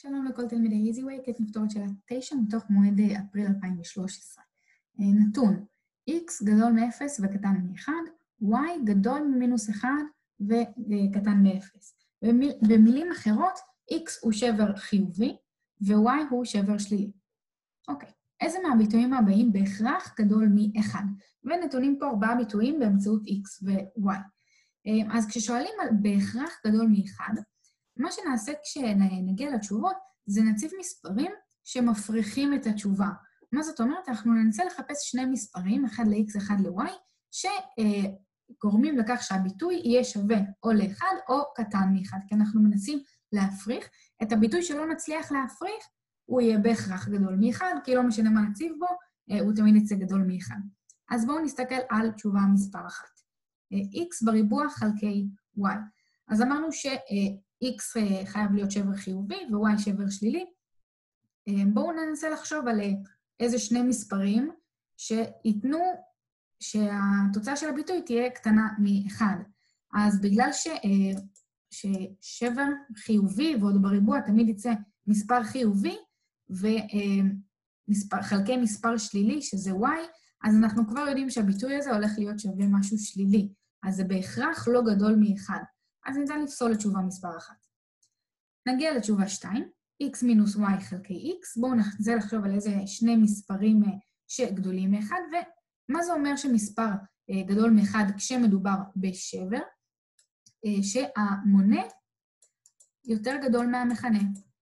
שלום לכל תלמידי EasyWay, כעת נפתורת שאלה 9 מתוך מועד אפריל 2013. נתון, x גדול מ-0 וקטן מ-1, y גדול מ-1 וקטן מ-0. במילים אחרות, x הוא שבר חיובי ו-y הוא שבר שלילי. אוקיי, איזה מהביטויים הבאים בהכרח גדול מ-1? ונתונים פה 4 ביטויים באמצעות x ו-y. אז כששואלים על בהכרח גדול מ-1, מה שנעשה כשנגיע לתשובות, זה נציב מספרים שמפריכים את התשובה. מה זאת אומרת? אנחנו ננסה לחפש שני מספרים, אחד ל-x, אחד ל-y, שגורמים לכך שהביטוי יהיה שווה או ל-1 או קטן מ-1, כי אנחנו מנסים להפריך. את הביטוי שלא נצליח להפריך, הוא יהיה בהכרח גדול מ-1, כי לא משנה מה נציב בו, הוא תמיד יצא גדול מ-1. אז בואו נסתכל על תשובה מספר 1. x בריבוע חלקי y. אז אמרנו ש x חייב להיות שבר חיובי ו-y שבר שלילי. בואו ננסה לחשוב על איזה שני מספרים שיתנו שהתוצאה של הביטוי תהיה קטנה מ-1. אז בגלל ששבר חיובי ועוד בריבוע תמיד יצא מספר חיובי וחלקי מספר שלילי, שזה y, אז אנחנו כבר יודעים שהביטוי הזה הולך להיות שווה משהו שלילי. אז זה בהכרח לא גדול מ-1. אז ניתן לפסול לתשובה מספר 1. נגיע לתשובה 2, x מינוס y חלקי x. בואו ננסה לחשוב על איזה שני מספרים שגדולים מ-1, ומה זה אומר שמספר גדול מ-1 כשמדובר בשבר? שהמונה יותר גדול מהמכנה.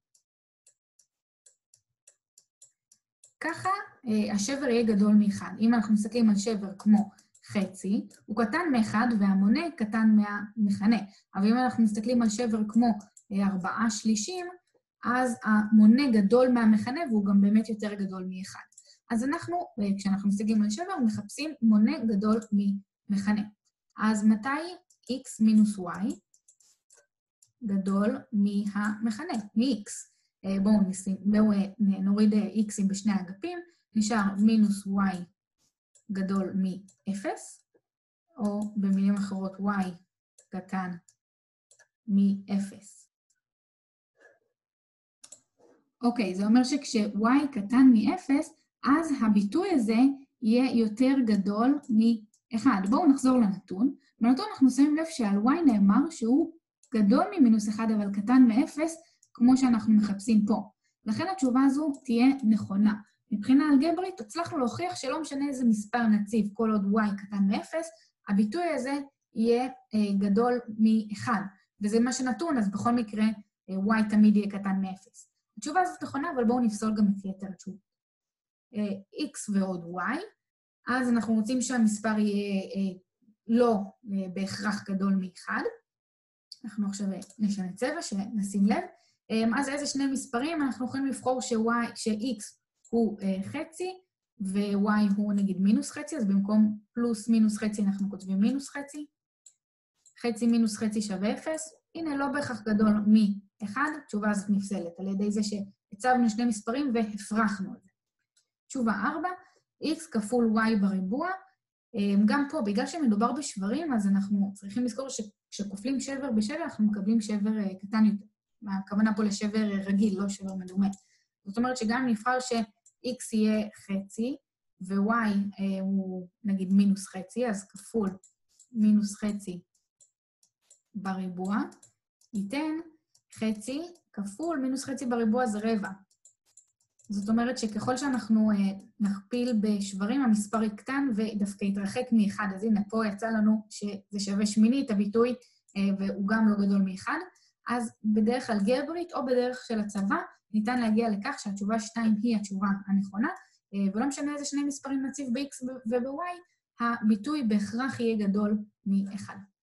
ככה השבר יהיה גדול מ-1. אם אנחנו מסתכלים על שבר כמו חצי, הוא קטן מ-1 והמונה קטן מהמכנה. אבל אם אנחנו מסתכלים על שבר כמו 4/3, אז המונה גדול מהמכנה והוא גם באמת יותר גדול מ-1. אז אנחנו, כשאנחנו מסתכלים על שבר, מחפשים מונה גדול ממכנה. אז מתי x מינוס y גדול מהמכנה, מ-x? בואו נוריד x'ים בשני האגפים, נשאר מינוס y גדול מ-0, או במילים אחרות y קטן מ-0. אוקיי, זה אומר שכש-y קטן מ-0, אז הביטוי הזה יהיה יותר גדול מ-1. בואו נחזור לנתון. בנתון אנחנו שמים לב שעל y נאמר שהוא גדול מ-1, אבל קטן מ-0, כמו שאנחנו מחפשים פה. לכן התשובה הזו תהיה נכונה. מבחינה אלגברית, הצלחנו להוכיח שלא משנה איזה מספר נציב, כל עוד y קטן מ-0, הביטוי הזה יהיה גדול מ-1. וזה מה שנתון, אז בכל מקרה y תמיד יהיה קטן מ-0. התשובה הזאת נכונה, אבל בואו נפסול גם את יתר התשובות. x ועוד y, אז אנחנו רוצים שהמספר יהיה לא בהכרח גדול מ-1. אנחנו עכשיו נשנה צבע, שנשים לב. אז איזה שני מספרים אנחנו יכולים לבחור ש-x הוא חצי, ו-y הוא נגיד מינוס חצי, אז במקום פלוס מינוס חצי אנחנו כותבים מינוס חצי. חצי מינוס חצי שווה 0. הנה, לא בהכרח גדול מ-1, התשובה הזאת נפסלת, על ידי זה שהצבנו שני מספרים והפרחנו את זה. תשובה 4, x כפול y בריבוע. גם פה, בגלל שמדובר בשברים, אז אנחנו צריכים לזכור שכשכופלים שבר בשבר, אנחנו מקבלים שבר קטן יותר. הכוונה פה לשבר רגיל, לא שבר מדומה. זאת אומרת שגם נבחר ש-x יהיה חצי, ו-y הוא נגיד מינוס חצי, אז כפול מינוס חצי בריבוע, ייתן חצי כפול מינוס חצי בריבוע זה רבע. זאת אומרת שככל שאנחנו נכפיל בשברים, המספר יקטן ודווקא יתרחק מ-1. אז הנה, פה יצא לנו שזה שווה שמינית הביטוי, והוא גם לא גדול מ-1. אז בדרך אלגברית או בדרך של הצבא, ניתן להגיע לכך שהתשובה 2 היא התשובה הנכונה, ולא משנה איזה שני מספרים נציב ב-x וב-y, הביטוי בהכרח יהיה גדול מ-1.